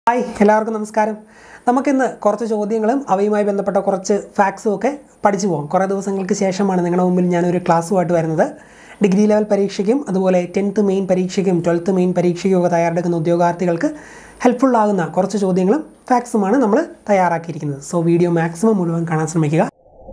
Hi എല്ലാവർക്കും നമസ്കാരം. നമുക്കിന്ന് കുറച്ച് ചോദ്യങ്ങളും അവയുമായി ബന്ധപ്പെട്ട കുറച്ച് ഫാക്ട്സും ഒക്കെ പഠിച്ചു പോകാം. കുറേ ദിവസങ്ങൾക്ക് ശേഷമാണ് നിങ്ങളുടെ മുമ്പിൽ ഞാനൊരു ക്ലാസ്സുമായിട്ട് വരുന്നത്. ഡിഗ്രി ലെവൽ പരീക്ഷയ്ക്കും അതുപോലെ 10th മെയിൻ പരീക്ഷയ്ക്കും 12th മെയിൻ പരീക്ഷയ്ക്കും ഒക്കെ തയ്യാറെടുക്കുന്ന ഉദ്യോഗാർത്ഥികൾക്ക് ഹെൽപ്ഫുള്ളാകുന്ന കുറച്ച് ചോദ്യങ്ങളും ഫാക്ട്സുമാണ് നമ്മൾ തയ്യാറാക്കിയിരിക്കുന്നത്. സോ വീഡിയോ മാക്സിമം മുഴുവൻ കാണാൻ ശ്രമിക്കുക.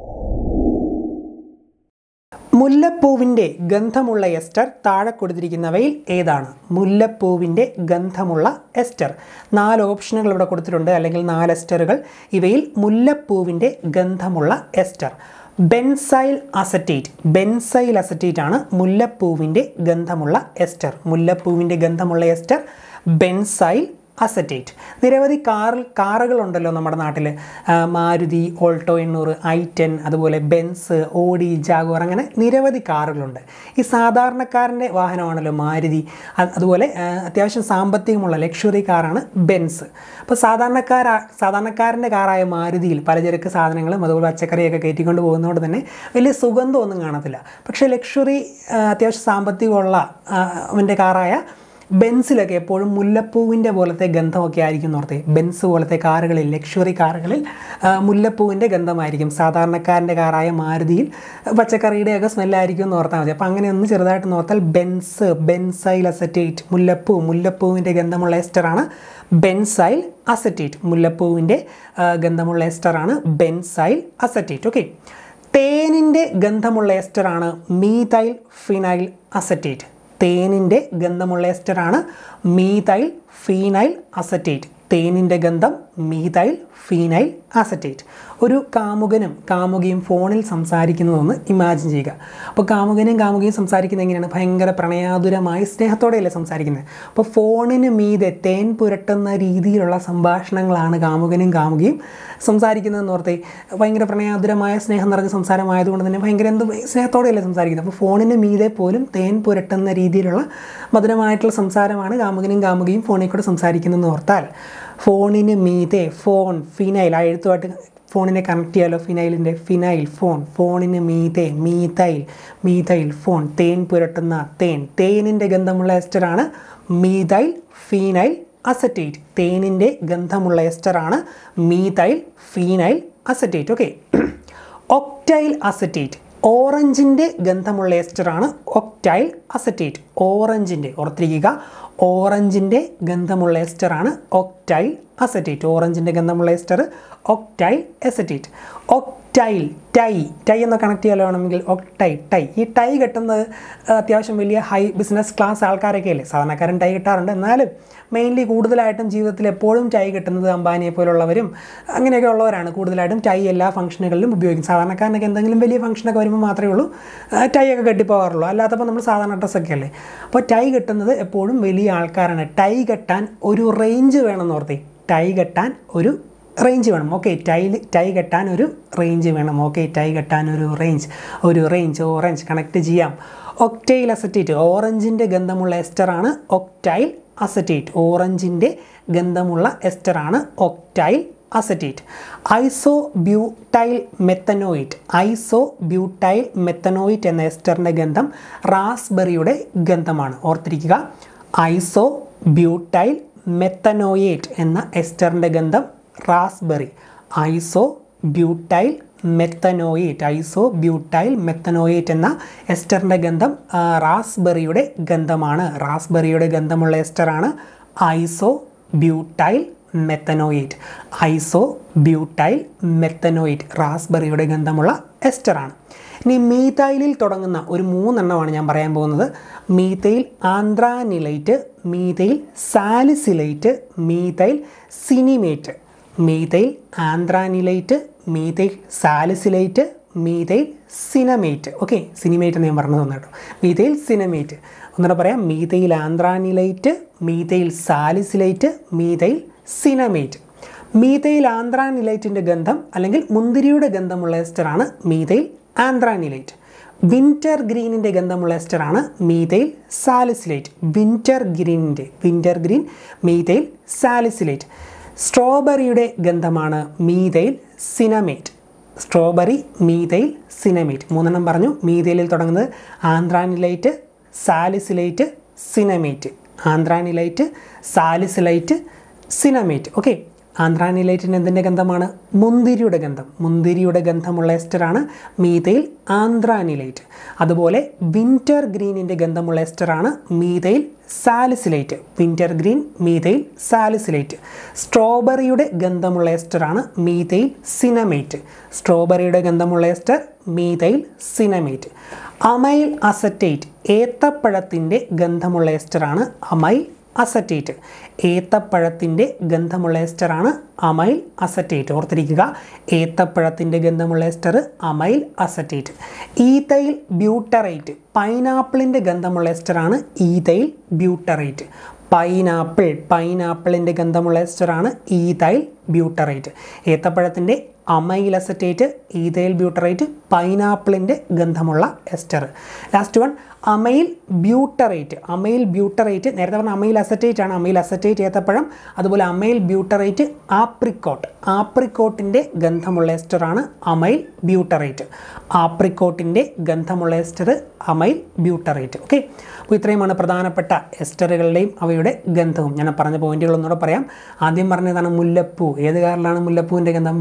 മുല്ലപ്പൂവിൻ്റെ ഗന്ധമുള്ള എസ്റ്റർ താഴെ കൊടുത്തിരിക്കുന്നവയിൽ ഏതാണ്? മുല്ലപ്പൂവിൻ്റെ ഗന്ധമുള്ള എസ്റ്റർ. 4 ഓപ്ഷനുകൾ ഇവിടെ കൊടുത്തിട്ടുണ്ട്, അല്ലെങ്കിൽ 4 എസ്റ്ററുകൾ. ഇവയിൽ മുല്ലപ്പൂവിൻ്റെ ഗന്ധമുള്ള ester benzyl acetate. Benzyl acetate ആണ് മുല്ലപ്പൂവിൻ്റെ ഗന്ധമുള്ള എസ്റ്റർ. മുല്ലപ്പൂവിൻ്റെ ഗന്ധമുള്ള എസ്റ്റർ ബെൻസൈൽ അസറ്റേറ്റ്. നിരവധി കാറുകളുണ്ടല്ലോ നമ്മുടെ നാട്ടിൽ. മാരുതി, ഓൾട്ടോ 800, i10, അതുപോലെ ബെൻസ്, ഓഡി, ജാഗുവർ, അങ്ങനെ നിരവധി കാറുകളുണ്ട്. ഈ സാധാരണക്കാരൻ്റെ വാഹനമാണല്ലോ മാരുതി. അതുപോലെ അത്യാവശ്യം സാമ്പത്തികമുള്ള ലക്ഷറി കാറാണ് ബെൻസ്. അപ്പോൾ സാധാരണക്കാരൻ്റെ കാറായ മാരുതിയിൽ പലചരക്ക് സാധനങ്ങളും അതുപോലെ പച്ചക്കറിയൊക്കെ കയറ്റിക്കൊണ്ട് പോകുന്നതുകൊണ്ട് തന്നെ വലിയ സുഗന്ധമൊന്നും കാണത്തില്ല. പക്ഷേ ലക്ഷറി അത്യാവശ്യം സാമ്പത്തികമുള്ള അവൻ്റെ കാറായ ബെൻസിലൊക്കെ എപ്പോഴും മുല്ലപ്പൂവിൻ്റെ പോലത്തെ ഗന്ധമൊക്കെ ആയിരിക്കും ഓർത്തേ. ബെൻസ് പോലത്തെ കാറുകളിൽ, ലക്ഷറി കാറുകളിൽ മുല്ലപ്പൂവിൻ്റെ ഗന്ധമായിരിക്കും. സാധാരണക്കാരൻ്റെ കാറായ മാരുതിയിൽ പച്ചക്കറിയുടെയൊക്കെ സ്മെല്ലായിരിക്കും എന്ന് ഓർത്താൽ മതി. അപ്പോൾ അങ്ങനെ ഒന്ന് ചെറുതായിട്ട് നോർത്താൽ ബെൻസൈൽ അസറ്റേറ്റ് മുല്ലപ്പൂവിൻ്റെ ഗന്ധമുള്ള എസ്റ്ററാണ് ബെൻസൈൽ അസറ്റേറ്റ്. മുല്ലപ്പൂവിൻ്റെ ഗന്ധമുള്ള എസ്റ്ററാണ് ബെൻസൈൽ അസറ്റേറ്റ്. ഓക്കെ. തേനിൻ്റെ ഗന്ധമുള്ള എസ്റ്ററാണ് മീഥൈൽ ഫിനൈൽ അസറ്റേറ്റ്. തേനിൻ്റെ ഗന്ധമുള്ള എസ്റ്ററാണ് മീഥൈൽ ഫീനൈൽ അസറ്റേറ്റ്. തേനിൻ്റെ ഗന്ധം മീഥൈൽ ഫീനൈൽ അസറ്റേറ്റ്. ഒരു കാമുകനും കാമുകിയും ഫോണിൽ സംസാരിക്കുന്നതൊന്ന് ഇമാജിൻ ചെയ്യുക. അപ്പോൾ കാമുകനും കാമുകിയും സംസാരിക്കുന്നത് എങ്ങനെയാണ്? ഭയങ്കര പ്രണയാതുരമായി സ്നേഹത്തോടെയല്ലേ സംസാരിക്കുന്നത്. അപ്പോൾ ഫോണിന് മീതെ തേൻ പുരട്ടുന്ന രീതിയിലുള്ള സംഭാഷണങ്ങളാണ് കാമുകനും കാമുകിയും സംസാരിക്കുന്നതെന്ന് ഓർത്തേ. ഭയങ്കര പ്രണയാതുരമായ സ്നേഹം നിറഞ്ഞ സംസാരമായതുകൊണ്ട് തന്നെ ഭയങ്കര സ്നേഹത്തോടെയല്ലേ സംസാരിക്കുന്നത്. അപ്പോൾ ഫോണിന് മീതെ പോലും തേൻ പുരട്ടുന്ന രീതിയിലുള്ള മധുരമായിട്ടുള്ള സംസാരമാണ് കാമുകനും കാമുകിയും ഫോണിൽ കൂടെ സംസാരിക്കുന്നതെന്ന് ഓർത്താൽ, ഫോണിന് മീതെ ഫിനൈൽ, ആ എഴുത്തുമായിട്ട് ഫോണിനെ കണക്ട് ചെയ്യാലോ. ഫിനൈൽ ഫോണിന് മീതെ മീഥൈൽ ഫോൺ, തേൻ പുരട്ടുന്ന തേനിൻ്റെ ഗന്ധമുള്ള എസ്റ്ററാണ് മീഥൈൽ ഫീനൈൽ അസറ്റേറ്റ്. തേനിൻ്റെ ഗന്ധമുള്ള എസ്റ്ററാണ് methyl phenyl acetate. Okay. Octyl acetate. ഓറഞ്ചിൻ്റെ ഗന്ധമുള്ള എസ്റ്ററാണ് ഒക്ടൈൽ അസറ്റേറ്റ്. ഓർത്തിരിക്കുക, ഓറഞ്ചിൻ്റെ ഗന്ധമുള്ള എസ്റ്ററാണ് ഒക്ടൈൽ അസറ്റേറ്റ്. ഓറഞ്ചിൻ്റെ ഗന്ധമുള്ള എസ്റ്റർ ഒക്ടൈൽ അസറ്റേറ്റ്. ടൈ എന്ന് കണക്ട് ചെയ്യാൻ വേണമെങ്കിൽ ടൈ. ഈ ടൈ കെട്ടുന്നത് അത്യാവശ്യം വലിയ ഹൈ ബിസിനസ് ക്ലാസ് ആൾക്കാരൊക്കെ അല്ലേ. സാധാരണക്കാരൻ ടൈ കെട്ടാറുണ്ട്, എന്നാലും മെയിൻലി കൂടുതലായിട്ടും ജീവിതത്തിൽ എപ്പോഴും ടൈ കെട്ടുന്നത് അംബാനിയെ പോലുള്ളവരും അങ്ങനെയൊക്കെ ഉള്ളവരാണ്. കൂടുതലായിട്ടും ടൈ എല്ലാ ഫംഗ്ഷനുകളിലും ഉപയോഗിക്കും. സാധാരണക്കാരനൊക്കെ എന്തെങ്കിലും വലിയ ഫംഗ്ഷനൊക്കെ വരുമ്പോൾ മാത്രമേ ഉള്ളൂ ടൈ ഒക്കെ കെട്ടിപ്പോകാറുള്ളൂ. അല്ലാത്തപ്പോൾ നമ്മൾ സാധാരണ ഡ്രസ്സൊക്കെ അല്ലേ. അപ്പോൾ ടൈ കെട്ടുന്നത് എപ്പോഴും വലിയ ആൾക്കാരാണ്. ടൈ കെട്ടാൻ ഒരു റേഞ്ച് വേണമെന്ന് ഓർത്തേ. ടൈ കെട്ടാൻ ഒരു റേഞ്ച് വേണം. ഓക്കെ. ടൈ കെട്ടാൻ ഒരു റേഞ്ച് വേണം. ഓക്കെ. ടൈ കെട്ടാൻ ഒരു റേഞ്ച് ഓറഞ്ച് കണക്ട് ചെയ്യാം. Octyl acetate. ഓറഞ്ചിൻ്റെ ഗന്ധമുള്ള എസ്റ്ററാണ് ഒക്ടൈൽ അസറ്റേറ്റ്. ഓറഞ്ചിൻ്റെ ഗന്ധമുള്ള എസ്റ്ററാണ് ഒക്ടൈൽ അസറ്റേറ്റ്. ഐസോബ്യൂട്ടൈൽ മെത്തനോയിറ്റ് എന്ന എസ്റ്ററിൻ്റെ ഗന്ധം റാസ്ബെറിയുടെ ഗന്ധമാണ്. ഓർത്തിരിക്കുക, ഐസോബ്യൂട്ടൈൽ മെത്തനോയേറ്റ് എന്ന എസ്റ്ററിൻ്റെ ഗന്ധം റാസ്ബെറി. ഐസോബ്യൂട്ടൈൽ മെത്തനോയേറ്റ് എന്ന എസ്റ്ററിൻ്റെ ഗന്ധം റാസ്ബെറിയുടെ ഗന്ധമാണ്. റാസ്ബെറിയുടെ ഗന്ധമുള്ള എസ്റ്ററാണ് ഐസോബ്യൂട്ടൈൽ മെത്തനോയേറ്റ്. റാസ്ബെറിയുടെ ഗന്ധമുള്ള എസ്റ്ററാണ്. ഇനി മീഥൈലിൽ തുടങ്ങുന്ന ഒരു 3 എണ്ണമാണ് ഞാൻ പറയാൻ പോകുന്നത്. Methyl anthranilate, methyl salicylate, methyl cinnamate. Methyl anthranilate, methyl salicylate, methyl cinnamate. Okay. Cinnamate എന്ന് ഞാൻ പറഞ്ഞു തന്നെ കേട്ടോ. Methyl cinnamate. ഒന്നുകൂടെ പറയാം. Methyl anthranilate, methyl salicylate, methyl cinnamate. Methyl ആന്ത്രാനിലൈറ്റിൻ്റെ ഗന്ധം അല്ലെങ്കിൽ മുന്തിരിയുടെ ഗന്ധമുള്ള എസ്റ്ററാണ് മീഥൈൽ ആന്ത്രാനിലൈറ്റ്. വിൻ്റർ ഗ്രീനിൻ്റെ ഗന്ധമുള്ള എസ്റ്ററാണ് methyl salicylate. Winter green methyl salicylate. സ്ട്രോബെറിയുടെ ഗന്ധമാണ് മീഥൈൽ സിനമേറ്റ്. 3 പറഞ്ഞു. മീഥൈലിൽ തുടങ്ങുന്നത് anthranilate, salicylate, cinnamate. Anthranilate, salicylate, cinnamate. Okay, ആന്ത്രാനിലൈറ്റിന് എന്തിൻ്റെ ഗന്ധമാണ്? മുന്തിരിയുടെ ഗന്ധം. മുന്തിരിയുടെ ഗന്ധമുള്ള എസ്റ്ററാണ് മീഥൈൽ ആന്ത്രാനിലൈറ്റ്. അതുപോലെ വിൻ്റർ ഗ്രീനിൻ്റെ ഗന്ധമുള്ള എസ്റ്ററാണ് methyl salicylate. Winter green methyl salicylate. സ്ട്രോബെറിയുടെ ഗന്ധമുള്ള എസ്റ്ററാണ് മീഥൈൽ സിനമേറ്റ്. സ്ട്രോബെറിയുടെ ഗന്ധമുള്ള ester methyl cinnamate. Amyl acetate, ഏത്തപ്പഴത്തിൻ്റെ ഗന്ധമുള്ള എസ്റ്ററാണ് അമൈൽ അസറ്റേറ്റ്. ഏത്തപ്പഴത്തിൻ്റെ ഗന്ധമുള്ള എസ്റ്ററാണ് അമൈൽ അസറ്റേറ്റ്. ഓർത്തിരിക്കുക, ഏത്തപ്പഴത്തിൻ്റെ ഗന്ധമുള്ള ester amyl acetate. Ethyl butyrate, പൈനാപ്പിളിൻ്റെ ഗന്ധമുള്ള എസ്റ്ററാണ് ഈഥൈൽ ബ്യൂട്ടറേറ്റ്. പൈനാപ്പിളിൻ്റെ ഗന്ധമുള്ള എസ്റ്ററാണ് ഈഥൈൽ ബ്യൂട്ടറേറ്റ്. ഏത്തപ്പഴത്തിൻ്റെ അമൈൽ അസറ്റേറ്റ്, ഈഥൈൽ ബ്യൂട്ടറേറ്റ്, പൈനാപ്പിളിൻ്റെ ഗന്ധമുള്ള ester. Last one amyl butyrate. Amyl butyrate നേരത്തെ പറഞ്ഞ അമൈൽ അസറ്റേറ്റ് ആണ്. അമൈൽ അസറ്റേറ്റ് ഏത്തപ്പഴം. അതുപോലെ അമൈൽ ബ്യൂട്ടറേറ്റ് ആപ്രിക്കോട്ട്. ആപ്രിക്കോട്ടിൻ്റെ ഗന്ധമുള്ള എസ്റ്ററാണ് അമൈൽ ബ്യൂട്ടറേറ്റ്. ആപ്രിക്കോട്ടിൻ്റെ ഗന്ധമുള്ള എസ്റ്റർ അമൈൽ ബ്യൂട്ടറേറ്റ്. ഓക്കെ, അപ്പോൾ ഇത്രയുമാണ് പ്രധാനപ്പെട്ട എസ്റ്ററുകളുടെയും അവയുടെ ഗന്ധവും. ഞാൻ പറഞ്ഞ പോയിന്റുകൾ ഒന്നുകൂടെ പറയാം. ആദ്യം പറഞ്ഞതാണ് മുല്ലപ്പൂ. ഏത് കാറിലാണ് മുല്ലപ്പൂവിൻ്റെ ഗന്ധം?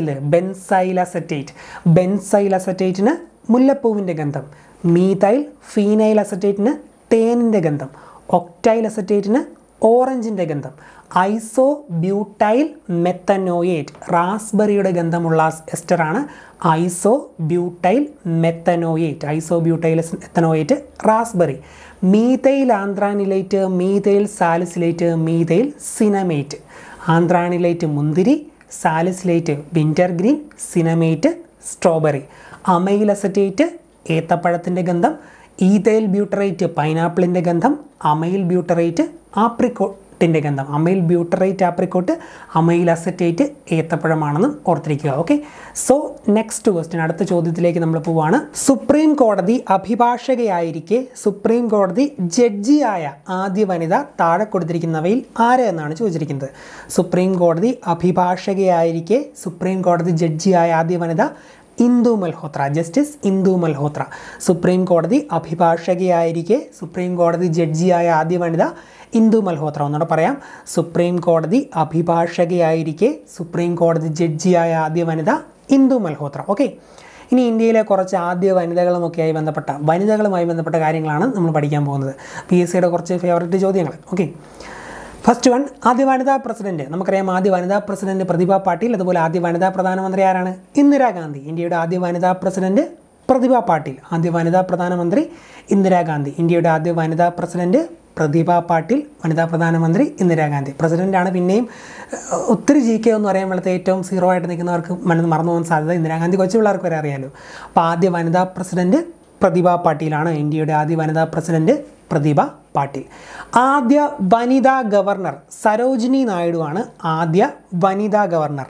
Benzyl acetate. ബെൻസൈൽ അസറ്റേറ്റിന് മുല്ലപ്പൂവിൻ്റെ ഗന്ധം. മീഥൈൽ ഫീനൈൽ അസറ്റേറ്റിന് തേനിൻ്റെ ഗന്ധം. ഒക്ടൈൽ അസറ്റേറ്റിന് ഓറഞ്ചിൻ്റെ ഗന്ധം. ഐസോ ബ്യൂട്ടൈൽ മെത്തനോയേറ്റ്, റാസ്ബെറിയുടെ ഗന്ധമുള്ള എസ്റ്ററാണ് isobutyl methanoate. Isobutyl methanoate raspberry. Methyl anthranilate, methyl salicylate, methyl cinnamate. Anthranilate മുന്തിരി, salicylate winter green, cinnamate strawberry. Amyl acetate ഏത്തപ്പഴത്തിൻ്റെ ഗന്ധം, ഈഥൈൽ ബ്യൂട്ടറേറ്റ് പൈനാപ്പിളിൻ്റെ ഗന്ധം, അമൈൽ ബ്യൂട്ടറേറ്റ് ആപ്രിക്കോട്ടിൻ്റെ ഗന്ധം. Amyl butyrate apricot, amyl acetate ഏത്തപ്പഴമാണെന്ന് ഓർത്തിരിക്കുക. ഓക്കെ, സോ നെക്സ്റ്റ് ക്വസ്റ്റ്യൻ, അടുത്ത ചോദ്യത്തിലേക്ക് നമ്മൾ പോവുകയാണ്. സുപ്രീം കോടതി അഭിഭാഷകയായിരിക്കെ സുപ്രീം കോടതി ജഡ്ജിയായ ആദ്യ വനിത താഴെ കൊടുത്തിരിക്കുന്നവയിൽ ആര് എന്നാണ് ചോദിച്ചിരിക്കുന്നത്. സുപ്രീം കോടതി അഭിഭാഷകയായിരിക്കെ സുപ്രീം കോടതി ജഡ്ജിയായ ആദ്യ വനിത ഇന്ദു മൽഹോത്ര, ജസ്റ്റിസ് ഇന്ദു മൽഹോത്ര. സുപ്രീം കോടതി അഭിഭാഷകയായിരിക്കെ സുപ്രീം കോടതി ജഡ്ജിയായ ആദ്യ വനിത ഇന്ദു മൽഹോത്ര. ഒന്നുകൂടെ പറയാം, സുപ്രീം കോടതി അഭിഭാഷകയായിരിക്കെ സുപ്രീം കോടതി ജഡ്ജിയായ ആദ്യ വനിത ഇന്ദു മൽഹോത്ര. ഓക്കെ, ഇനി ഇന്ത്യയിലെ കുറച്ച് ആദ്യ വനിതകളുമായി ബന്ധപ്പെട്ട കാര്യങ്ങളാണ് നമ്മൾ പഠിക്കാൻ പോകുന്നത്. PSCയുടെ കുറച്ച് ഫേവറേറ്റ് ചോദ്യങ്ങൾ. ഓക്കെ, ഫസ്റ്റ് വൺ, ആദ്യ വനിതാ പ്രസിഡന്റ്. നമുക്കറിയാം ആദ്യ വനിതാ പ്രസിഡന്റ് പ്രതിഭ പാട്ടീൽ. അതുപോലെ ആദ്യ വനിതാ പ്രധാനമന്ത്രി ആരാണ്? ഇന്ദിരാഗാന്ധി. ഇന്ത്യയുടെ ആദ്യ വനിതാ പ്രസിഡന്റ് പ്രതിഭ പാട്ടീൽ. ആദ്യ വനിതാ പ്രധാനമന്ത്രി ഇന്ദിരാഗാന്ധി. ഇന്ത്യയുടെ ആദ്യ വനിതാ പ്രസിഡന്റ് പ്രതിഭ പാട്ടീൽ, വനിതാ പ്രധാനമന്ത്രി ഇന്ദിരാഗാന്ധി. പ്രസിഡന്റാണ് പിന്നെയും ഒത്തിരി GK എന്ന് പറയുമ്പോഴത്തെ ഏറ്റവും സീറോ ആയിട്ട് നിൽക്കുന്നവർക്ക് മറന്നു പോകാൻ സാധ്യത. ഇന്ദിരാഗാന്ധി കൊച്ചു പിള്ളേർക്ക് വരെ അറിയാലോ. അപ്പോൾ ആദ്യ വനിതാ പ്രസിഡന്റ് പ്രതിഭ പാട്ടീലാണ്. ഇന്ത്യയുടെ ആദ്യ വനിതാ പ്രസിഡന്റ് പ്രതിഭ പാട്ടീൽ. ആദ്യ വനിതാ ഗവർണർ സരോജിനി നായിഡു ആണ്. ആദ്യ വനിതാ ഗവർണർ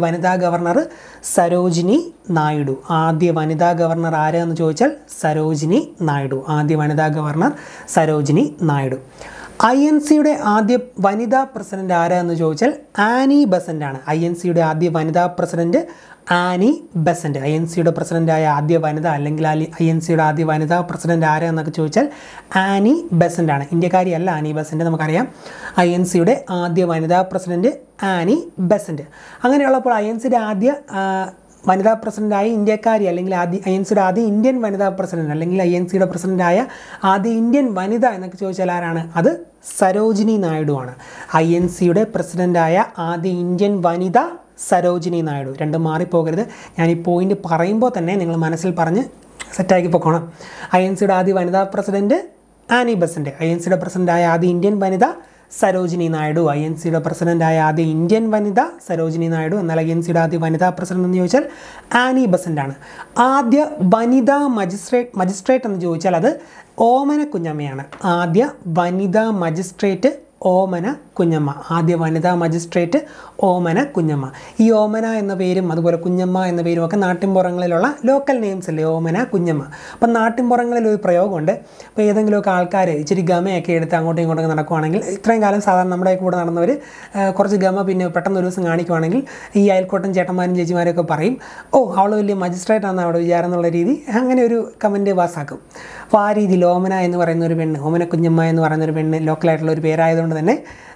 സരോജിനി നായിഡു. ആദ്യ വനിതാ ഗവർണർ ആരെന്ന് ചോദിച്ചാൽ സരോജിനി നായിഡു. ആദ്യ വനിതാ ഗവർണർ സരോജിനി നായിഡു. INCയുടെ ആദ്യ വനിതാ പ്രസിഡന്റ് ആരാന്ന് ചോദിച്ചാൽ ആനി ബെസന്റ് ആണ്. INCയുടെ ആദ്യ വനിതാ പ്രസിഡന്റ് ആനി ബെസന്റ്. INCയുടെ പ്രസിഡന്റായ ആദ്യ വനിത അല്ലെങ്കിൽ INCയുടെ ആദ്യ വനിതാ പ്രസിഡന്റ് ആരാന്നൊക്കെ ചോദിച്ചാൽ ആനി ബെസന്റ് ആണ്. ഇന്ത്യക്കാരിയല്ല ആനി ബെസന്റ്, നമുക്കറിയാം. INCയുടെ ആദ്യ വനിതാ പ്രസിഡന്റ് ആനി ബെസന്റ്. അങ്ങനെയുള്ളപ്പോൾ INCയുടെ ആദ്യ വനിതാ പ്രസിഡന്റായ ഇന്ത്യക്കാരി അല്ലെങ്കിൽ INCയുടെ ആദ്യ ഇന്ത്യൻ വനിതാ പ്രസിഡന്റ് അല്ലെങ്കിൽ INCയുടെ പ്രസിഡന്റായ ആദ്യ ഇന്ത്യൻ വനിത എന്നൊക്കെ ചോദിച്ചാൽ ആരാണ്? അത് സരോജിനി നായിഡു ആണ്. INCയുടെ പ്രസിഡന്റായ ആദ്യ ഇന്ത്യൻ വനിത സരോജിനി നായിഡു. രണ്ടും മാറിപ്പോകരുത്. ഞാൻ ഈ പോയിന്റ് പറയുമ്പോൾ തന്നെ നിങ്ങൾ മനസ്സിൽ പറഞ്ഞ് സെറ്റാക്കി പൊക്കോണം. INCയുടെ ആദ്യ വനിതാ പ്രസിഡന്റ് ആനി ബെസന്റ്. INCയുടെ പ്രസിഡന്റായ ആദ്യ ഇന്ത്യൻ വനിത സരോജിനി നായിഡു. INCയുടെ പ്രസിഡന്റായ ആദ്യ ഇന്ത്യൻ വനിത സരോജിനി നായിഡു. എന്നാൽ INCയുടെ ആദ്യ വനിതാ പ്രസിഡന്റ് എന്ന് ചോദിച്ചാൽ ആനി ബെസന്റ് ആണ്. ആദ്യ വനിതാ മജിസ്ട്രേറ്റ് എന്ന് ചോദിച്ചാൽ അത് ഓമന കുഞ്ഞമ്മയാണ്. ആദ്യ വനിതാ മജിസ്ട്രേറ്റ് ഓമന കുഞ്ഞമ്മ. ആദ്യ വനിതാ മജിസ്ട്രേറ്റ് ഓമന കുഞ്ഞമ്മ. ഈ ഓമന എന്ന പേരും അതുപോലെ കുഞ്ഞമ്മ എന്ന പേരും ഒക്കെ നാട്ടിൻപുറങ്ങളിലുള്ള ലോക്കൽ നെയിംസ് അല്ലേ, ഓമന കുഞ്ഞമ്മ. അപ്പം നാട്ടിൻപുറങ്ങളിൽ ഒരു പ്രയോഗമുണ്ട്. അപ്പോൾ ഏതെങ്കിലുമൊക്കെ ആൾക്കാർ ഇച്ചിരി ഗമയൊക്കെ എടുത്ത് അങ്ങോട്ടും ഇങ്ങോട്ടും നടക്കുവാണെങ്കിൽ, ഇത്രയും കാലം സാധാരണ നമ്മുടെ കൂടെ നടന്നവർ കുറച്ച് ഗമ പിന്നെ പെട്ടെന്ന് ഒരു ദിവസം കാണിക്കുവാണെങ്കിൽ ഈ അയൽക്കോട്ടൻ ചേട്ടന്മാരും ചേച്ചിമാരൊക്കെ പറയും, ഓ അവൾ വലിയ മജിസ്ട്രേറ്റ് ആണെന്ന് അവിടെ വിചാരം എന്നുള്ള രീതി അങ്ങനെ ഒരു കമൻറ്റ് പാസ്സാക്കും. അപ്പോൾ ആ രീതിയിൽ ഓമന എന്ന് പറയുന്ന ഒരു പെണ്ണ്, ഓമന കുഞ്ഞമ്മ എന്ന് പറയുന്ന ഒരു പെണ്ണ് ലോക്കലായിട്ടുള്ള ഒരു പേരായതുകൊണ്ട് തന്നെ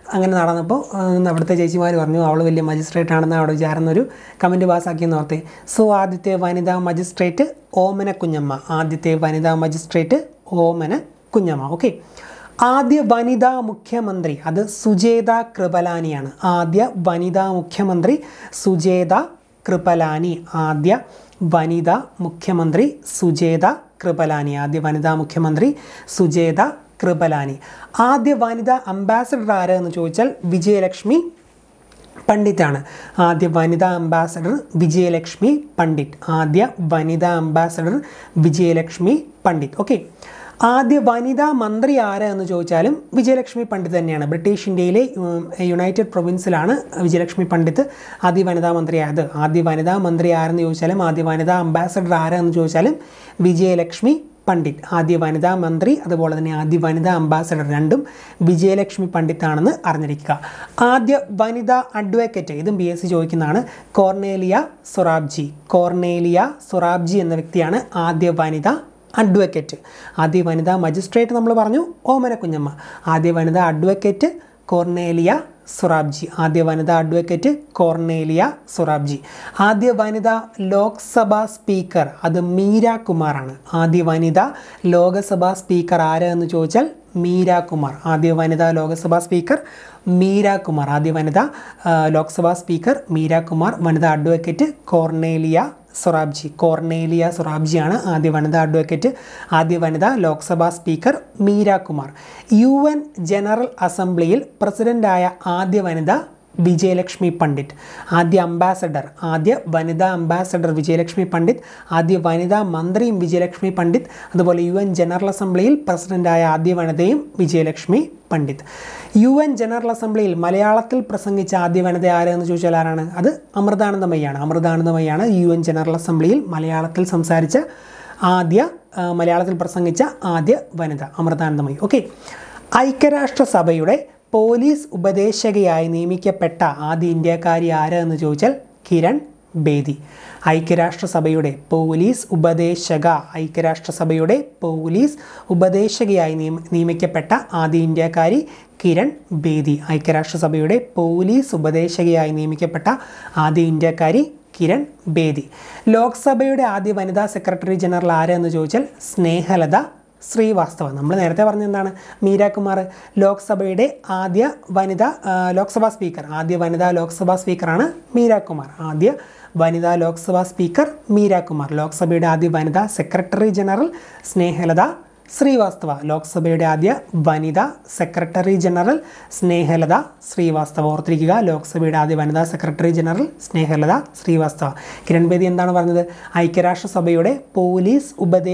അങ്ങനെ നടന്നപ്പോൾ അവിടുത്തെ ചേച്ചിമാർ പറഞ്ഞു അവൾ വലിയ മജിസ്ട്രേറ്റ് ആണെന്ന് അവിടെ വിചാരിക്കുന്നൊരു കമൻറ്റ് പാസ്സാക്കിയെന്ന് ഓർത്തേ. സോ ആദ്യത്തെ വനിതാ മജിസ്ട്രേറ്റ് ഓമന കുഞ്ഞമ്മ. ആദ്യത്തെ വനിതാ മജിസ്ട്രേറ്റ് ഓമന കുഞ്ഞമ്മ. ഓക്കെ. ആദ്യ വനിതാ മുഖ്യമന്ത്രി അത് സുജേത കൃപലാനിയാണ്. ആദ്യ വനിതാ മുഖ്യമന്ത്രി സുജേത കൃപലാനി. ആദ്യ വനിതാ മുഖ്യമന്ത്രി സുജേത കൃപലാനി. ആദ്യ വനിതാ മുഖ്യമന്ത്രി സുജേത കൃപലാനി. ആദ്യ വനിതാ അംബാസഡർ ആരെന്ന് ചോദിച്ചാൽ വിജയലക്ഷ്മി പണ്ഡിറ്റാണ്. ആദ്യ വനിതാ അംബാസഡർ വിജയലക്ഷ്മി പണ്ഡിറ്റ്. ആദ്യ വനിതാ അംബാസഡർ വിജയലക്ഷ്മി പണ്ഡിറ്റ്. ഓക്കെ. ആദ്യ വനിതാ മന്ത്രി ആരെന്ന് ചോദിച്ചാലും വിജയലക്ഷ്മി പണ്ഡിറ്റ് തന്നെയാണ്. ബ്രിട്ടീഷ് ഇന്ത്യയിലെ യുണൈറ്റഡ് പ്രൊവിൻസിലാണ് വിജയലക്ഷ്മി പണ്ഡിറ്റ് ആദ്യ വനിതാ മന്ത്രിയായത്. ആദ്യ വനിതാ മന്ത്രി ആരെന്ന് ചോദിച്ചാലും ആദ്യ വനിതാ അംബാസഡർ ആരെന്ന് ചോദിച്ചാലും വിജയലക്ഷ്മി പണ്ഡിറ്റ്. ആദ്യ വനിതാ മന്ത്രി അതുപോലെ തന്നെ ആദ്യ വനിതാ അംബാസഡർ രണ്ടും വിജയലക്ഷ്മി പണ്ഡിറ്റാണെന്ന് അറിഞ്ഞിരിക്കുക. ആദ്യ വനിതാ അഡ്വക്കേറ്റ് ഇതും PSC ചോദിക്കുന്നതാണ്. കോർണേലിയ സൊറാബ്ജി. കോർണേലിയ സൊറാബ്ജി എന്ന വ്യക്തിയാണ് ആദ്യ വനിതാ അഡ്വക്കേറ്റ്. ആദ്യ വനിതാ മജിസ്ട്രേറ്റ് നമ്മൾ പറഞ്ഞു ഓമന കുഞ്ഞമ്മ. ആദ്യ വനിതാ അഡ്വക്കേറ്റ് കോർണേലിയ സൊറാബ്ജി. ആദ്യ വനിതാ അഡ്വക്കേറ്റ് കോർണേലിയ സൊറാബ്ജി. ആദ്യ വനിതാ ലോക്സഭാ സ്പീക്കർ അത് മീര കുമാറാണ്. ആദ്യ വനിതാ ലോകസഭാ സ്പീക്കർ ആര് എന്ന് ചോദിച്ചാൽ മീര കുമാർ. ആദ്യ വനിതാ ലോകസഭാ സ്പീക്കർ മീര കുമാർ. ആദ്യ വനിതാ ലോക്സഭാ സ്പീക്കർ മീര കുമാർ. വനിതാ അഡ്വക്കേറ്റ് കോർണേലിയ സൊറാബ്ജി. കോർണേലിയ സൊറാബ്ജിയാണ് ആദ്യ വനിതാ അഡ്വക്കേറ്റ്. ആദ്യ വനിതാ Lok Sabha speaker Meera Kumar. UN general അസംബ്ലിയിൽ പ്രസിഡൻ്റായ ആദ്യ വനിത വിജയലക്ഷ്മി പണ്ഡിറ്റ്. ആദ്യ അംബാസഡർ ആദ്യ വനിതാ അംബാസഡർ വിജയലക്ഷ്മി പണ്ഡിറ്റ്. ആദ്യ വനിതാ മന്ത്രിയും വിജയലക്ഷ്മി പണ്ഡിറ്റ്. അതുപോലെ UN ജനറൽ അസംബ്ലിയിൽ പ്രസിഡൻ്റായ ആദ്യ വനിതയും വിജയലക്ഷ്മി പണ്ഡിറ്റ്. UN ജനറൽ അസംബ്ലിയിൽ മലയാളത്തിൽ പ്രസംഗിച്ച ആദ്യ വനിത ആരെന്ന് ചോദിച്ചാൽ ആരാണ്? അത് അമൃതാനന്ദമയ്യാണ്. അമൃതാനന്ദമയ്യാണ് UN ജനറൽ അസംബ്ലിയിൽ മലയാളത്തിൽ സംസാരിച്ച മലയാളത്തിൽ പ്രസംഗിച്ച ആദ്യ വനിത അമൃതാനന്ദമയി. ഓക്കെ. ഐക്യരാഷ്ട്രസഭയുടെ പോലീസ് ഉപദേശകയായി നിയമിക്കപ്പെട്ട ആദ്യ ഇന്ത്യക്കാരി ആര് എന്ന് ചോദിച്ചാൽ കിരൺ ബേദി. ഐക്യരാഷ്ട്രസഭയുടെ പോലീസ് ഉപദേശകയായി നിയമിക്കപ്പെട്ട ആദ്യ ഇന്ത്യക്കാരി കിരൺ ബേദി. ഐക്യരാഷ്ട്രസഭയുടെ പോലീസ് ഉപദേശകയായി നിയമിക്കപ്പെട്ട ആദ്യ ഇന്ത്യക്കാരി കിരൺ ബേദി. ലോക്സഭയുടെ ആദ്യ വനിതാ സെക്രട്ടറി ജനറൽ ആരെന്ന് ചോദിച്ചാൽ സ്നേഹലത ശ്രീവാസ്തവ. നമ്മൾ നേരത്തെ പറഞ്ഞെന്താണ് മീര കുമാർ. ലോക്സഭയുടെ ആദ്യ വനിതാ ലോക്സഭാ സ്പീക്കർ ആദ്യ വനിതാ ലോക്സഭാ സ്പീക്കറാണ് മീര കുമാർ. ആദ്യ വനിതാ ലോക്സഭാ സ്പീക്കർ മീര കുമാർ. ലോക്സഭയുടെ ആദ്യ വനിതാ സെക്രട്ടറി ജനറൽ സ്നേഹലത ശ്രീവാസ്തവ. ലോക്സഭയുടെ ആദ്യ വനിതാ സെക്രട്ടറി ജനറൽ സ്നേഹലത ശ്രീവാസ്തവ. ഓർത്തിരിക്കുക, ലോക്സഭയുടെ ആദ്യ വനിതാ സെക്രട്ടറി ജനറൽ സ്നേഹലത ശ്രീവാസ്തവ. കിരൺ ബേദി എന്താണ് പറഞ്ഞത്? ഐക്യരാഷ്ട്രസഭയുടെ പോലീസ്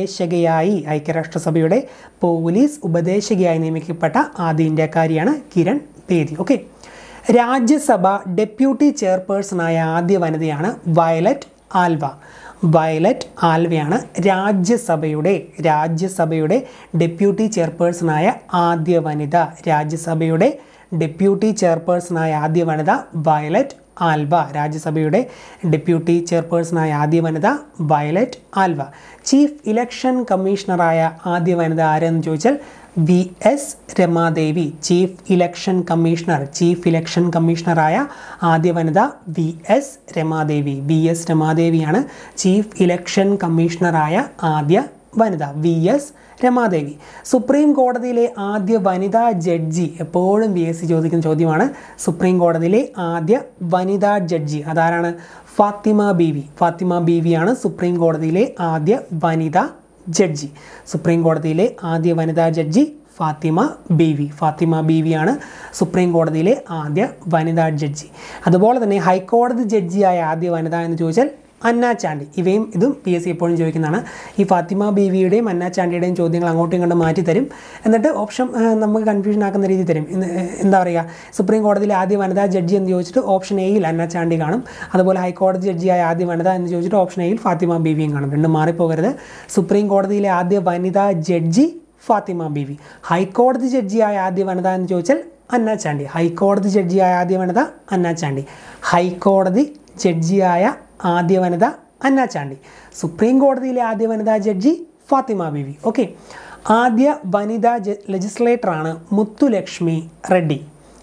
ഉപദേശകയായി നിയമിക്കപ്പെട്ട ആദ്യ ഇന്ത്യക്കാരിയാണ് കിരൺ ബേദി. ഓക്കെ. രാജ്യസഭ ഡെപ്യൂട്ടി ചെയർപേഴ്സണായ ആദ്യ വനിതയാണ് വയലറ്റ് ആൽവ. വയലറ്റ് ആൽവയാണ് രാജ്യസഭയുടെ ഡെപ്യൂട്ടി ചെയർപേഴ്സണായ ആദ്യ വനിത. രാജ്യസഭയുടെ ഡെപ്യൂട്ടി ചെയർപേഴ്സണായ ആദ്യ വനിത വയലറ്റ് ആൽവ. രാജ്യസഭയുടെ ഡെപ്യൂട്ടി ചെയർപേഴ്സണായ ആദ്യ വനിത വയലറ്റ് ആൽവ. ചീഫ് ഇലക്ഷൻ കമ്മീഷണറായ ആദ്യ വനിത ആരെന്ന് ചോദിച്ചാൽ VS രമാദേവി. ചീഫ് ഇലക്ഷൻ കമ്മീഷണറായ ആദ്യ വനിത VS രമാദേവിയാണ് ചീഫ് ഇലക്ഷൻ കമ്മീഷണറായ ആദ്യ വനിത VS രമാദേവി. സുപ്രീം കോടതിയിലെ ആദ്യ വനിതാ ജഡ്ജി എപ്പോഴും PSC ചോദിക്കുന്ന ചോദ്യമാണ്. സുപ്രീം കോടതിയിലെ ആദ്യ വനിതാ ജഡ്ജി അതാരാണ്? ഫാത്തിമ ബീവിയാണ് സുപ്രീം കോടതിയിലെ ആദ്യ വനിതാ ജഡ്ജി. സുപ്രീം കോടതിയിലെ ആദ്യ വനിതാ ജഡ്ജി ഫാത്തിമ ബീവിയാണ് സുപ്രീം കോടതിയിലെ ആദ്യ വനിതാ ജഡ്ജി. അതുപോലെ തന്നെ ഹൈക്കോടതി ജഡ്ജിയായ ആദ്യ വനിത എന്ന് ചോദിച്ചാൽ അന്ന ചാണ്ടി. ഇതും PSC എപ്പോഴും ചോദിക്കുന്നതാണ്. ഈ ഫാത്തിമ ബീവിയുടെയും അന്ന ചാണ്ടിയുടെയും ചോദ്യങ്ങൾ അങ്ങോട്ടും ഇങ്ങോട്ടും മാറ്റി തരും. എന്നിട്ട് ഓപ്ഷൻ നമുക്ക് കൺഫ്യൂഷൻ ആക്കുന്ന രീതി തരും. എന്താ പറയുക, സുപ്രീം കോടതിയിലെ ആദ്യ വനിതാ ജഡ്ജി എന്ന് ചോദിച്ചിട്ട് ഓപ്ഷൻ എയിൽ അന്ന ചാണ്ടി കാണും. അതുപോലെ ഹൈക്കോടതി ജഡ്ജിയായ ആദ്യ വനിത എന്ന് ചോദിച്ചിട്ട് ഓപ്ഷൻ എയിൽ ഫാത്തിമ ബീവിയും കാണും. രണ്ടും മാറിപ്പോകരുത്. സുപ്രീം കോടതിയിലെ ആദ്യ വനിതാ ജഡ്ജി ഫാത്തിമ ബീവി. ഹൈക്കോടതി ജഡ്ജിയായ ആദ്യ വനിത എന്ന് ചോദിച്ചാൽ അന്ന ചാണ്ടി. ഹൈക്കോടതി ജഡ്ജിയായ ആദ്യ വനിത അന്ന ചാണ്ടി. ഹൈക്കോടതി ജഡ്ജിയായ ആദ്യ വനിത അന്ന ചാണ്ടി. സുപ്രീം കോടതിയിലെ ആദ്യ വനിതാ ജഡ്ജി ഫാത്തിമ ബീവി. ഓക്കെ. ആദ്യ വനിതാ ലെജിസ്ലേറ്ററാണ് മുത്തുലക്ഷ്മി റെഡ്ഡി.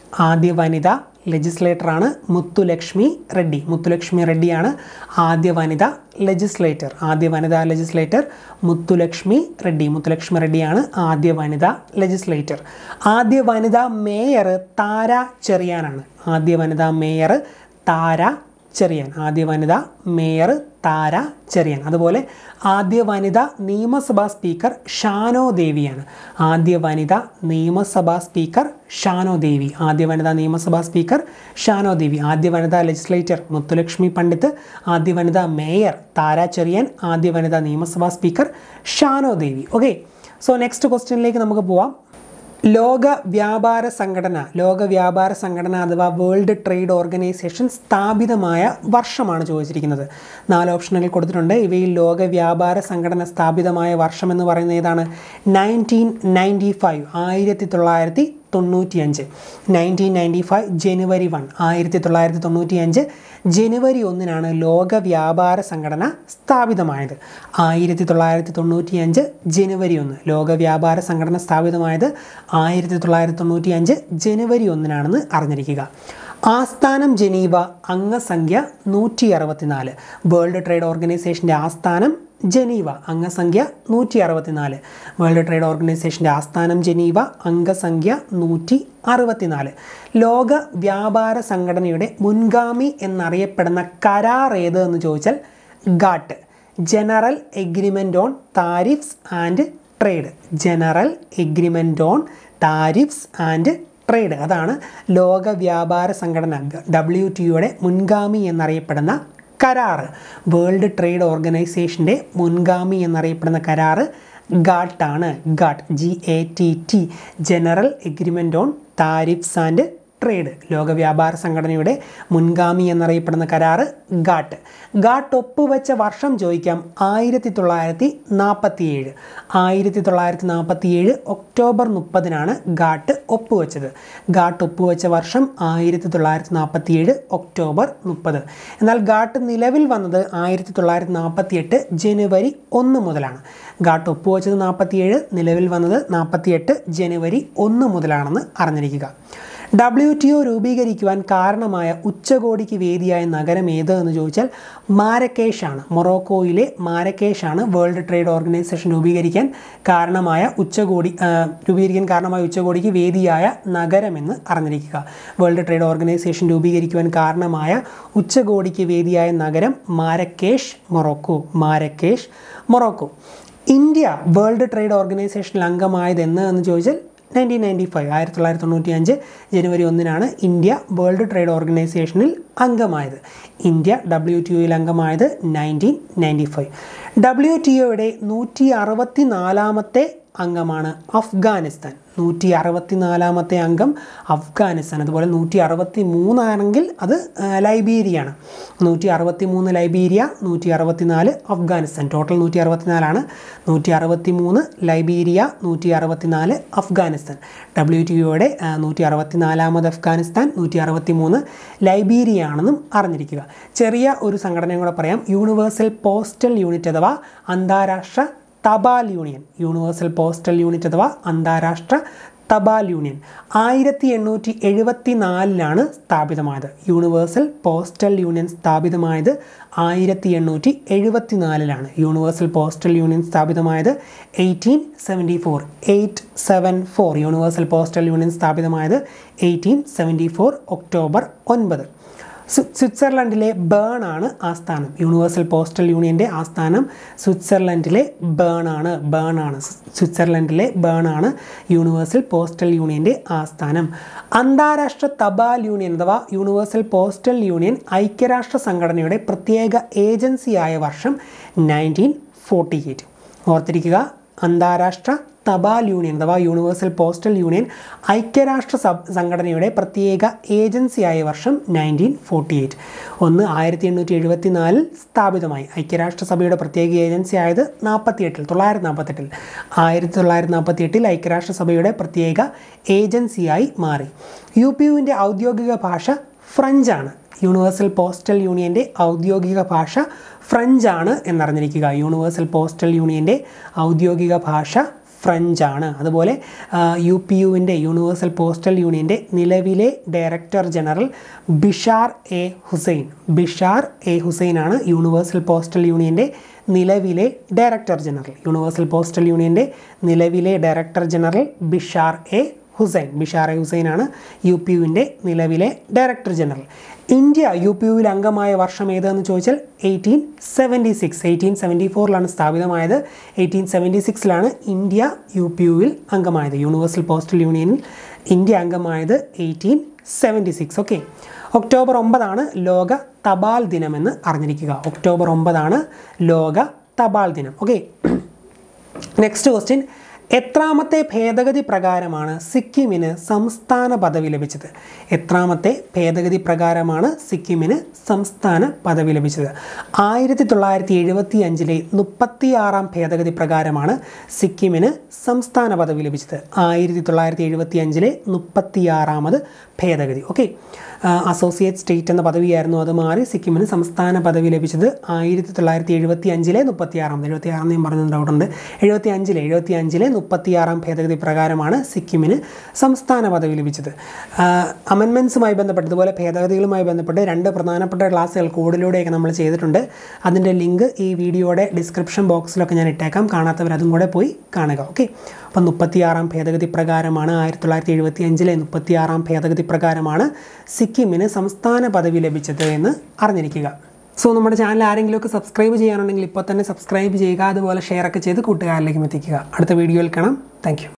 ആദ്യ വനിതാ ലെജിസ്ലേറ്ററാണ് മുത്തുലക്ഷ്മി റെഡ്ഡി. മുത്തുലക്ഷ്മി റെഡ്ഡിയാണ് ആദ്യ വനിതാ ലെജിസ്ലേറ്റർ. ആദ്യ വനിതാ ലെജിസ്ലേറ്റർ മുത്തുലക്ഷ്മി റെഡ്ഡി. മുത്തുലക്ഷ്മി റെഡ്ഡിയാണ് ആദ്യ വനിതാ ലെജിസ്ലേറ്റർ. ആദ്യ വനിതാ മേയർ താര ചെറിയാനാണ്. ആദ്യ വനിതാ മേയർ താര ചെറിയാൻ. ആദ്യ വനിതാ മേയർ താര ചെറിയാൻ. അതുപോലെ ആദ്യ വനിതാ നിയമസഭാ സ്പീക്കർ ഷാനോ ദേവിയാണ്. ആദ്യ വനിതാ നിയമസഭാ സ്പീക്കർ ഷാനോ ദേവി. ആദ്യ വനിതാ നിയമസഭാ സ്പീക്കർ ഷാനോ ദേവി. ആദ്യ വനിതാ ലെജിസ്ലേറ്റർ മുത്തുലക്ഷ്മി പണ്ഡിറ്റ്. ആദ്യ വനിതാ മേയർ താര ചെറിയാൻ. ആദ്യ വനിതാ നിയമസഭാ speaker Shano Devi. Okay, so next ക്വസ്റ്റ്യനിലേക്ക് നമുക്ക് പോവാം. ലോക വ്യാപാര സംഘടന അഥവാ വേൾഡ് ട്രേഡ് ഓർഗനൈസേഷൻ സ്ഥാപിതമായ വർഷമാണ് ചോദിച്ചിരിക്കുന്നത്. 4 ഓപ്ഷനുകൾ കൊടുത്തിട്ടുണ്ട്. ഇവയിൽ ലോക വ്യാപാര സംഘടന സ്ഥാപിതമായ വർഷം എന്ന് പറയുന്നത് ഏതാണ്? 1995 1995 1995 ജനുവരി 1 1995 ജനുവരി 1 ലോക വ്യാപാര സംഘടന സ്ഥാപിതമായത്. 1995 ജനുവരി 1 ലോക വ്യാപാര സംഘടന സ്ഥാപിതമായത് 1995 ജനുവരി 1 അറിഞ്ഞിരിക്കുക. ആസ്ഥാനം ജനീവ, അംഗസംഖ്യ 164. വേൾഡ് ട്രേഡ് ഓർഗനൈസേഷൻ്റെ ആസ്ഥാനം ജനീവ, അംഗസംഖ്യ 164. വേൾഡ് ട്രേഡ് ഓർഗനൈസേഷൻ്റെ ആസ്ഥാനം ജനീവ, അംഗസംഖ്യ 164. ലോക വ്യാപാര സംഘടനയുടെ മുൻഗാമി എന്നറിയപ്പെടുന്ന കരാർ ഏത് എന്ന് ചോദിച്ചാൽ GATT, general agreement on tariffs and trade. General agreement on tariffs and trade, അതാണ് ലോക വ്യാപാര സംഘടന WTOയുടെ മുൻഗാമി എന്നറിയപ്പെടുന്ന കരാറ്. വേൾഡ് ട്രേഡ് ഓർഗനൈസേഷൻ്റെ മുൻഗാമി എന്നറിയപ്പെടുന്ന കരാറ് ഗാട്ടാണ്. GATT, GATT, general agreement on tariffs and trade. ലോക വ്യാപാര സംഘടനയുടെ മുൻഗാമി എന്നറിയപ്പെടുന്ന കരാറ് ഗാട്ട്. ഗാട്ട് ഒപ്പുവെച്ച വർഷം ചോദിക്കാം. 1947. 1947 ഒക്ടോബർ 30 ഗാട്ട് ഒപ്പുവെച്ചത്. ഗാട്ട് ഒപ്പുവെച്ച വർഷം 1947 ഒക്ടോബർ 30. എന്നാൽ ഗാട്ട് നിലവിൽ വന്നത് 1948 ജനുവരി 1 മുതലാണ്. ഗാട്ട് ഒപ്പുവെച്ചത് 47, നിലവിൽ വന്നത് 48 ജനുവരി 1 മുതലാണെന്ന് അറിഞ്ഞിരിക്കുക. WTO രൂപീകരിക്കുവാൻ കാരണമായ ഉച്ചകോടിക്ക് വേദിയായ നഗരം ഏത് എന്ന് ചോദിച്ചാൽ മാരക്കേഷാണ്. മൊറോക്കോയിലെ മാരക്കേഷാണ് വേൾഡ് ട്രേഡ് ഓർഗനൈസേഷൻ രൂപീകരിക്കാൻ കാരണമായ ഉച്ചകോടിക്ക് വേദിയായ നഗരമെന്ന് അറിഞ്ഞിരിക്കുക. വേൾഡ് ട്രേഡ് ഓർഗനൈസേഷൻ രൂപീകരിക്കുവാൻ കാരണമായ ഉച്ചകോടിക്ക് വേദിയായ നഗരം Marrakesh, Morocco. Marrakesh, Morocco. India world trade ഓർഗനൈസേഷനിൽ അംഗമായത് എന്ന് ചോദിച്ചാൽ 1995 1995 ജനുവരി 1 ഇന്ത്യ വേൾഡ് ട്രേഡ് ഓർഗനൈസേഷനിൽ അംഗമായത്. ഇന്ത്യ WTOയിൽ അംഗമായത് 1995. WTOയുടെ 164ാമത്തെ അംഗമാണ് അഫ്ഗാനിസ്ഥാൻ. 164ാമത്തെ അംഗം അഫ്ഗാനിസ്ഥാൻ. അതുപോലെ 163 ആണെങ്കിൽ അത് ലൈബീരിയയാണ്. 163 Liberia, 164 Afghanistan. Total 164 163 Liberia, 164 Afghanistan. WTOയുടെ 164ാമത് അഫ്ഗാനിസ്ഥാൻ, 163 ലൈബീരിയ ആണെന്നും അറിഞ്ഞിരിക്കുക. ചെറിയ ഒരു സംഘടനയും കൂടെ പറയാം. യൂണിവേഴ്സൽ പോസ്റ്റൽ യൂണിറ്റ് അഥവാ അന്താരാഷ്ട്ര തപാൽ യൂണിയൻ. യൂണിവേഴ്സൽ പോസ്റ്റൽ യൂണിറ്റ് അഥവാ അന്താരാഷ്ട്ര തപാൽ യൂണിയൻ 1874 സ്ഥാപിതമായത്. യൂണിവേഴ്സൽ പോസ്റ്റൽ യൂണിയൻ സ്ഥാപിതമായത് 1874. യൂണിവേഴ്സൽ പോസ്റ്റൽ യൂണിയൻ സ്ഥാപിതമായത് 874. യൂണിവേഴ്സൽ പോസ്റ്റൽ യൂണിയൻ സ്ഥാപിതമായത് 1874 ഒക്ടോബർ 9. സ്വിറ്റ്സർലൻഡിലെ ബേൺ ആണ് ആസ്ഥാനം. യൂണിവേഴ്സൽ പോസ്റ്റൽ യൂണിയൻ്റെ ആസ്ഥാനം സ്വിറ്റ്സർലൻഡിലെ ബേൺ ആണ്. സ്വിറ്റ്സർലൻഡിലെ ബേൺ ആണ് യൂണിവേഴ്സൽ പോസ്റ്റൽ യൂണിയൻ്റെ ആസ്ഥാനം. അന്താരാഷ്ട്ര തപാൽ യൂണിയൻ അഥവാ യൂണിവേഴ്സൽ പോസ്റ്റൽ യൂണിയൻ ഐക്യരാഷ്ട്ര സംഘടനയുടെ പ്രത്യേക ഏജൻസിയായ വർഷം 1948. ഓർത്തിരിക്കുക, അന്താരാഷ്ട്ര തപാൽ യൂണിയൻ അഥവാ യൂണിവേഴ്സൽ പോസ്റ്റൽ യൂണിയൻ ഐക്യരാഷ്ട്ര സംഘടനയുടെ പ്രത്യേക ഏജൻസിയായ വർഷം 1948. 1874 സ്ഥാപിതമായി. ഐക്യരാഷ്ട്രസഭയുടെ പ്രത്യേക ഏജൻസി ആയത് 1948. 1948 ഐക്യരാഷ്ട്രസഭയുടെ പ്രത്യേക ഏജൻസിയായി മാറി. UPUവിൻ്റെ ഔദ്യോഗിക ഭാഷ ഫ്രഞ്ചാണ്. യൂണിവേഴ്സൽ പോസ്റ്റൽ യൂണിയൻ്റെ ഔദ്യോഗിക ഭാഷ ഫ്രഞ്ചാണ് എന്നറിഞ്ഞിരിക്കുക. യൂണിവേഴ്സൽ പോസ്റ്റൽ യൂണിയൻ്റെ ഔദ്യോഗിക ഭാഷ ഫ്രഞ്ച് ആണ്. അതുപോലെ UPUവിൻ്റെ യൂണിവേഴ്സൽ പോസ്റ്റൽ യൂണിയൻ്റെ നിലവിലെ director general Bishar A Hussein ആണ് യൂണിവേഴ്സൽ പോസ്റ്റൽ യൂണിയൻ്റെ നിലവിലെ ഡയറക്ടർ ജനറൽ. യൂണിവേഴ്സൽ പോസ്റ്റൽ യൂണിയൻ്റെ നിലവിലെ director general Bishar A Hussein ആണ് UPUവിൻ്റെ നിലവിലെ ഡയറക്ടർ ജനറൽ. ഇന്ത്യ UPUവിൽ അംഗമായ വർഷം ഏതെന്ന് ചോദിച്ചാൽ 1874 സ്ഥാപിതമായത്. 1876 ഇന്ത്യ UPUവിൽ അംഗമായത്. യൂണിവേഴ്സൽ പോസ്റ്റൽ യൂണിയനിൽ ഇന്ത്യ അംഗമായത് 1876. ഓക്കെ. ഒക്ടോബർ 9 ലോക തപാൽ ദിനമെന്ന് അറിഞ്ഞിരിക്കുക. ഒക്ടോബർ 9 ലോക തപാൽ ദിനം. ഓക്കെ. നെക്സ്റ്റ് ക്വസ്റ്റ്യൻ, എത്രാമത്തെ ഭേദഗതി പ്രകാരമാണ് സിക്കിമിന് സംസ്ഥാന പദവി ലഭിച്ചത്? എത്രാമത്തെ ഭേദഗതി പ്രകാരമാണ് സിക്കിമിന് സംസ്ഥാന പദവി ലഭിച്ചത്? 1975 36 ഭേദഗതി പ്രകാരമാണ് സിക്കിമിന് സംസ്ഥാന പദവി ലഭിച്ചത്. 1975 36 ഭേദഗതി. ഓക്കെ. അസോസിയേറ്റ് സ്റ്റേറ്റ് എന്ന പദവിയായിരുന്നു, അത് മാറി സിക്കിമിന് സംസ്ഥാന പദവി ലഭിച്ചത് 1975 36 ഞാൻ പറഞ്ഞ ഡൗട്ടുണ്ട്. 75 36 ഭേദഗതി പ്രകാരമാണ് സിക്കിമിന് സംസ്ഥാന പദവി ലഭിച്ചത്. അമെൻമെൻറ്റ്സുമായി ബന്ധപ്പെട്ട്, ഇതുപോലെ ഭേദഗതികളുമായി ബന്ധപ്പെട്ട് 2 പ്രധാനപ്പെട്ട ക്ലാസ്സുകൾ കോഡിലൂടെയൊക്കെ നമ്മൾ ചെയ്തിട്ടുണ്ട്. അതിൻ്റെ ലിങ്ക് ഈ വീഡിയോയുടെ ഡിസ്ക്രിപ്ഷൻ ബോക്സിലൊക്കെ ഞാൻ ഇട്ടേക്കാം. കാണാത്തവർ അതും കൂടെ പോയി കാണുക. ഓക്കെ. അപ്പം 36 ഭേദഗതി പ്രകാരമാണ് 1975 36 ഭേദഗതി പ്രകാരമാണ് സിക്കിമിന് സംസ്ഥാന പദവി ലഭിച്ചത് എന്ന് അറിഞ്ഞിരിക്കുക. സോ നമ്മുടെ ചാനൽ ആരെങ്കിലുമൊക്കെ സബ്സ്ക്രൈബ് ചെയ്യാനുണ്ടെങ്കിൽ ഇപ്പോൾ തന്നെ സബ്സ്ക്രൈബ് ചെയ്യുക. അതുപോലെ ഷെയറൊക്കെ ചെയ്ത് കൂട്ടുകാരിലേക്കും എത്തിക്കുക. അടുത്ത വീഡിയോയിൽ കാണാം. Thank U.